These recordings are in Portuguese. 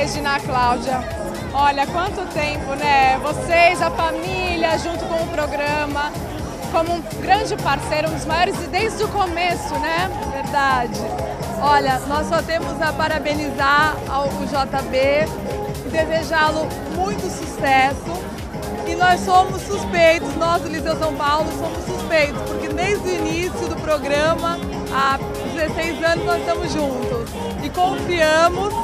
Regina Cláudia. Olha, quanto tempo, né? Vocês, a família, junto com o programa, como um grande parceiro, um dos maiores desde o começo, né? Verdade. Olha, nós só temos a parabenizar o JB e desejá-lo muito sucesso. E nós somos suspeitos, nós do Liceu São Paulo somos suspeitos, porque desde o início do programa, há 16 anos, nós estamos juntos e confiamos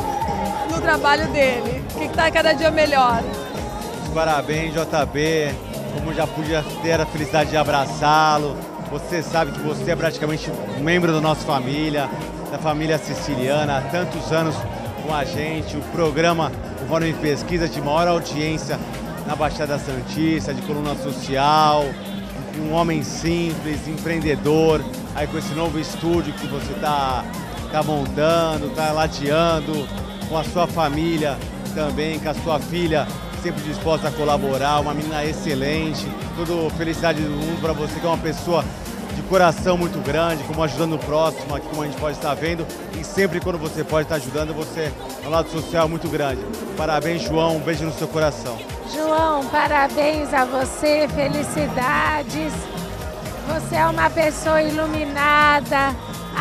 no trabalho dele, que está cada dia melhor. Parabéns, JB, como já pude ter a felicidade de abraçá-lo. Você sabe que você é praticamente um membro da nossa família, da família siciliana, há tantos anos com a gente. O programa, o Fórum de Pesquisa de maior audiência na Baixada Santista, de coluna social, um homem simples, empreendedor, aí com esse novo estúdio que você tá montando, tá ladeando, com a sua família também, com a sua filha sempre disposta a colaborar, uma menina excelente, toda felicidade do mundo para você, que é uma pessoa de coração muito grande, como ajudando o próximo, aqui como a gente pode estar vendo, e sempre quando você pode estar ajudando, você é um lado social muito grande. Parabéns, João, um beijo no seu coração. João, parabéns a você, felicidades. Você é uma pessoa iluminada,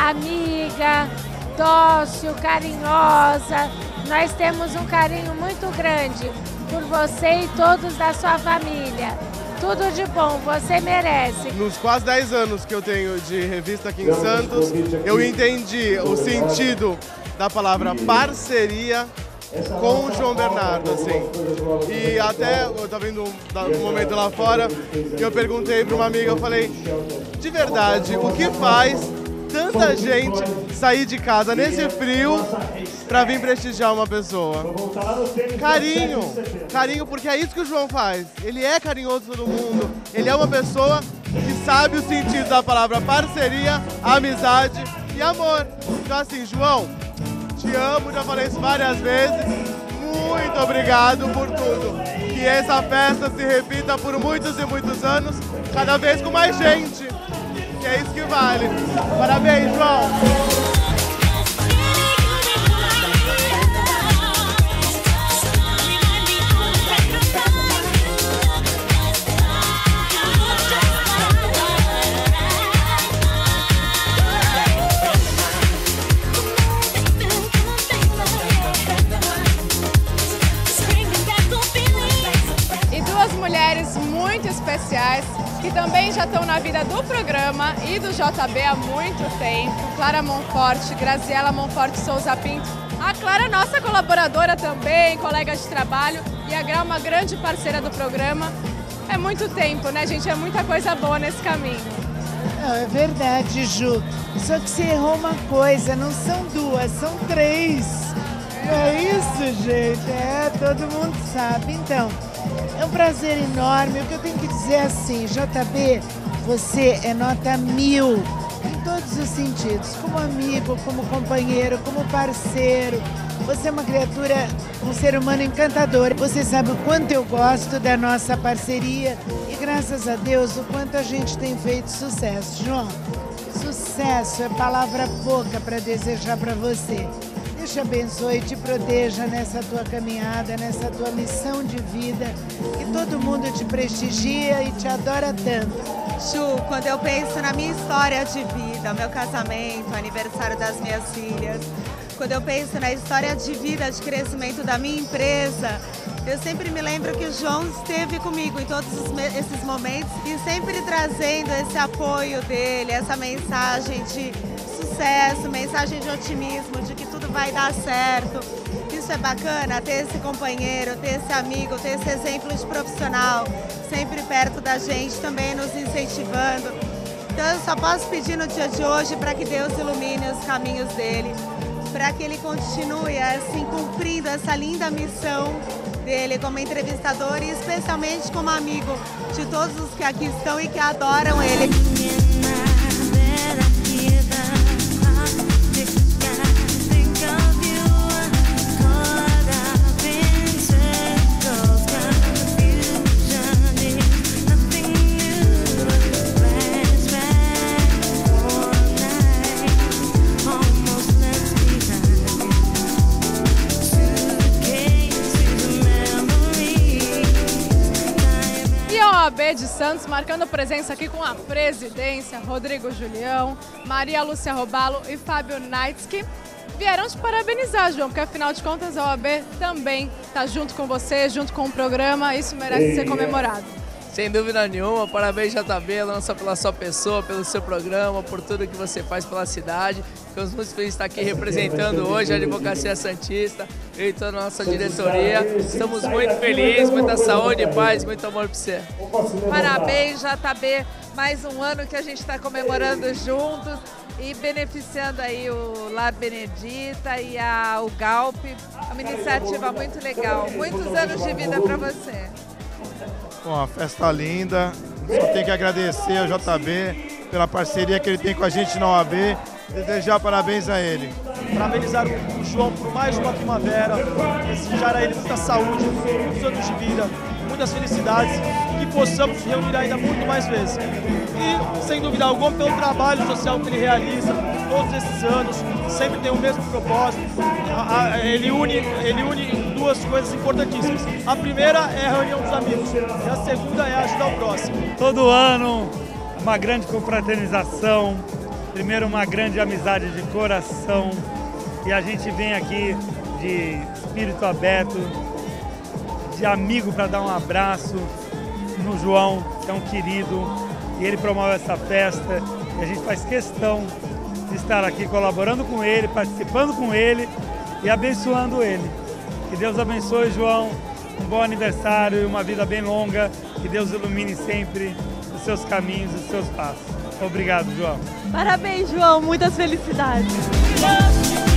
amiga, dócil, carinhosa. Nós temos um carinho muito grande por você e todos da sua família. Tudo de bom, você merece. Nos quase 10 anos que eu tenho de revista aqui em Santos, eu entendi o sentido da palavra parceria com o João Bernardo, assim. E até, eu estava vendo um momento lá fora, que eu perguntei para uma amiga, eu falei, de verdade, o que faz tanta gente sair de casa nesse frio para vir prestigiar uma pessoa? Carinho, carinho, porque é isso que o João faz. Ele é carinhoso com todo mundo, ele é uma pessoa que sabe o sentido da palavra parceria, amizade e amor. Então assim, João, te amo, já falei isso várias vezes. Muito obrigado por tudo. Que essa festa se repita por muitos e muitos anos, cada vez com mais gente. Que é isso que vale. Parabéns, João. Mulheres muito especiais que também já estão na vida do programa e do JB há muito tempo. Clara Monforte, Graziela Monforte Souza Pinto. A Clara, nossa colaboradora também, colega de trabalho, e a Gra, uma grande parceira do programa. É muito tempo, né, gente? É muita coisa boa nesse caminho. Não, é verdade, Ju. Só que você errou uma coisa, não são duas, são três. É isso, gente. Todo mundo sabe. Então, é um prazer enorme. O que eu tenho que dizer é assim, JB, você é nota 1000 em todos os sentidos, como amigo, como companheiro, como parceiro. Você é uma criatura, um ser humano encantador. Você sabe o quanto eu gosto da nossa parceria e, graças a Deus, o quanto a gente tem feito sucesso. João, sucesso é palavra pouca para desejar para você. Deus te abençoe e te proteja nessa tua caminhada, nessa tua missão de vida, que todo mundo te prestigia e te adora tanto. Ju, quando eu penso na minha história de vida, meu casamento, aniversário das minhas filhas, quando eu penso na história de vida, de crescimento da minha empresa, eu sempre me lembro que o João esteve comigo em todos esses momentos e sempre trazendo esse apoio dele, essa mensagem de sucesso, mensagem de otimismo, de que tudo vai dar certo. Isso é bacana, ter esse companheiro, ter esse amigo, ter esse exemplo de profissional sempre perto da gente, também nos incentivando. Então eu só posso pedir no dia de hoje para que Deus ilumine os caminhos dele, para que ele continue assim cumprindo essa linda missão dele como entrevistador e especialmente como amigo de todos os que aqui estão e que adoram ele. OAB de Santos, marcando presença aqui com a presidência, Rodrigo Julião, Maria Lúcia Robalo e Fábio Naitsky. Vieram te parabenizar, João, porque afinal de contas a OAB também está junto com você, junto com o programa, isso merece ser comemorado. Sem dúvida nenhuma, parabéns JB, não só pela sua pessoa, pelo seu programa, por tudo que você faz pela cidade. Ficamos muito felizes de estar aqui representando hoje a Advocacia Santista e toda a nossa diretoria. Estamos muito felizes, muita saúde, paz, muito amor para você. Parabéns, JB, mais um ano que a gente está comemorando juntos e beneficiando aí o Lar Benedita e o Galp. É uma iniciativa muito legal. Muitos anos de vida para você. Bom, a festa linda, só tenho que agradecer ao JB pela parceria que ele tem com a gente na OAB, desejar parabéns a ele. Parabenizar o João por mais uma primavera, desejar a ele muita saúde, muitos anos de vida, muitas felicidades e que possamos nos reunir ainda muito mais vezes. E, sem dúvida alguma, pelo trabalho social que ele realiza todos esses anos, sempre tem o mesmo propósito. Ele une duas coisas importantíssimas. A primeira é a reunião dos amigos e a segunda é ajudar o próximo. Todo ano, uma grande confraternização, primeiro uma grande amizade de coração e a gente vem aqui de espírito aberto, de amigo para dar um abraço no João, que é um querido, e ele promove essa festa e a gente faz questão de estar aqui colaborando com ele, participando com ele e abençoando ele. Que Deus abençoe, João, um bom aniversário e uma vida bem longa, que Deus ilumine sempre os seus caminhos e os seus passos. Obrigado, João. Parabéns, João, muitas felicidades.